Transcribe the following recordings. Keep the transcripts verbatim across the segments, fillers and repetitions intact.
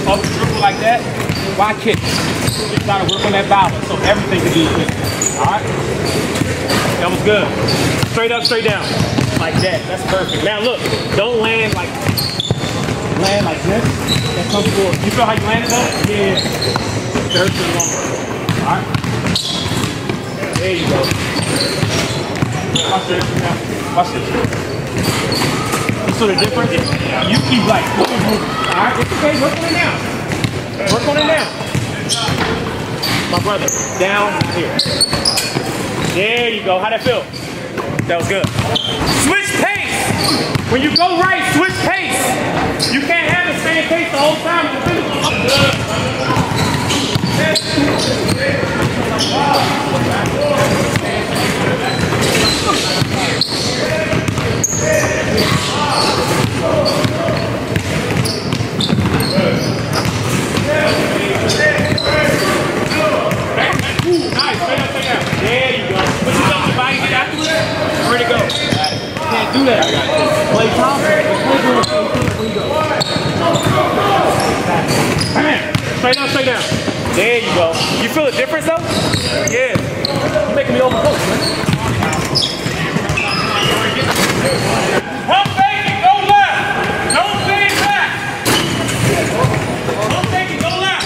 up dribble like that, why kick? Just try to work on that balance so everything can be good. Alright? That was good. Straight up, straight down. Like that. That's perfect. Now look, don't land like land like this. That comes forward. You feel how you landed though? Yeah. It hurts in the long run. Alright? There you go. Watch this. Watch this. You saw the difference? You keep like moving, moving. Alright, it's okay. Work on it now. Work on it now. My brother, down here. There you go. How'd that feel? That was good. Switch pace. When you go right, switch pace. You can't have the same pace the whole time. There you go. Put yourself in the body afterwards. Where'd it go? Can't do that. Play Tom. Straight down, straight down. There you go. You feel the difference though? Yeah. You're making me overcooked, man. Pump fake and go left. Don't fade back. Pump fake and go left.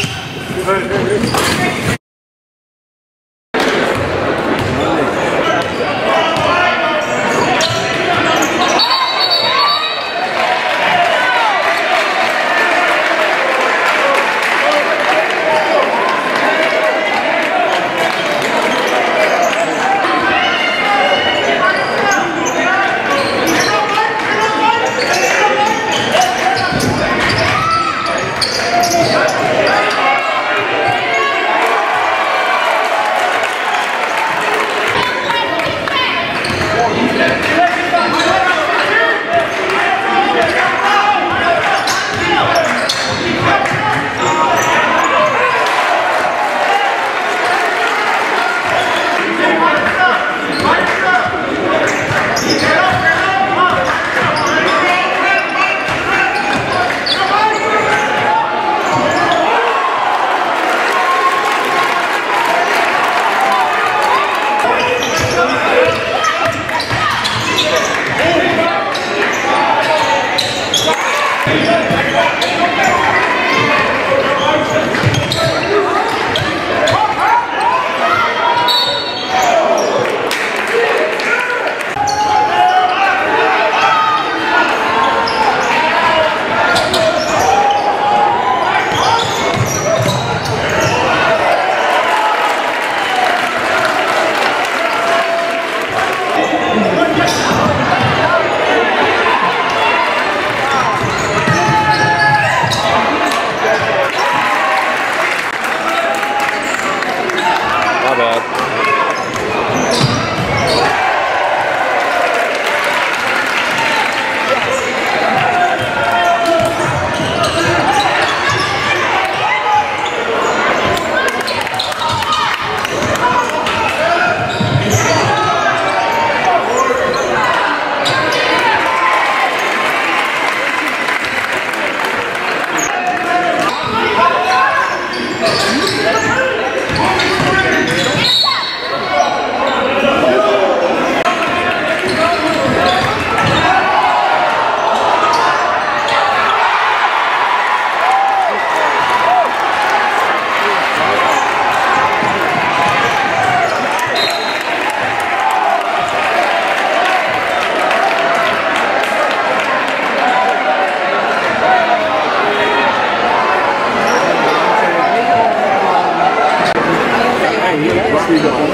Here we go.